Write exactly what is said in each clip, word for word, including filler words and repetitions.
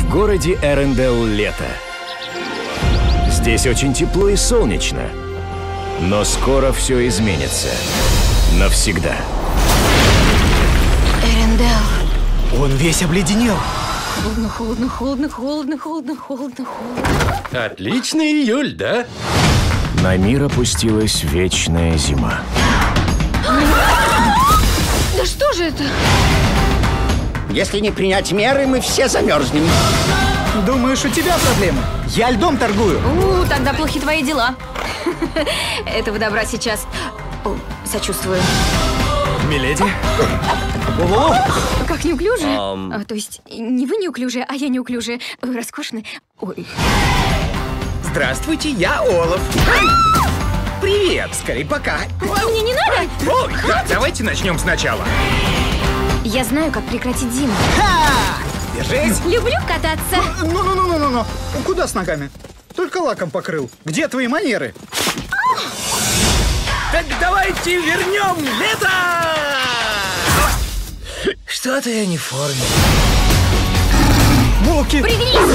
В городе Эрендел лето. Здесь очень тепло и солнечно. Но скоро все изменится. Навсегда. Эрендел. Он весь обледенел. Холодно, холодно, холодно, холодно, холодно, холодно, холодно. Отличный июль, да? На мир опустилась вечная зима. Да что же это? Если не принять меры, мы все замерзнем. Думаешь, у тебя проблемы? Я льдом торгую. У, тогда плохи твои дела. Этого добра сейчас... О, сочувствую. Миледи? Как неуклюже? Ам. А, то есть не вы неуклюжие, а я неуклюжая. Вы роскошны. Ой. Здравствуйте, я Олаф. Привет, скорее пока. Мне не надо! Ой, да, давайте начнем сначала. Я знаю, как прекратить зиму. Держись. Люблю кататься. Ну-ну-ну-ну-ну. Куда с ногами? Только лаком покрыл. Где твои манеры? Так давайте вернем лето! Что-то я не в форме. Булки! Пригнись!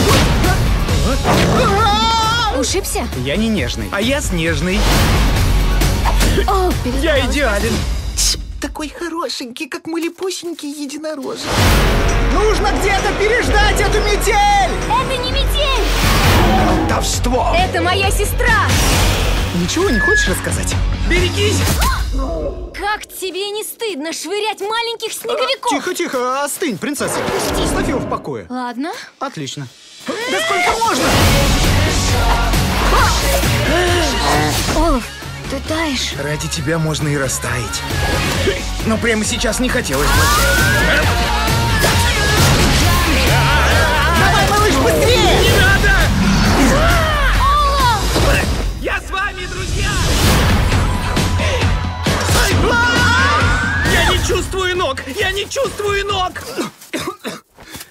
Ушибся? Я не нежный, а я снежный. О, Я перестала. идеален. Такой хорошенький, как малепусенький единорожек. Нужно где-то переждать эту метель! Это не метель! Колдовство. Это моя сестра! Ничего не хочешь рассказать? Берегись. Как тебе не стыдно швырять маленьких снеговиков? Тихо-тихо, остынь, принцесса. Оставь его в покое. Ладно. Отлично. Да сколько можно? Олаф, ты таешь. Ради тебя можно и растаять. Но прямо сейчас не хотелось бы. Давай, малыш, быстрее! Не надо! Я с вами, друзья! Я не чувствую ног! Я не чувствую ног!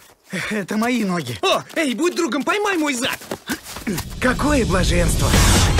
Это мои ноги. О, эй, будь другом, поймай мой зад! Какое блаженство!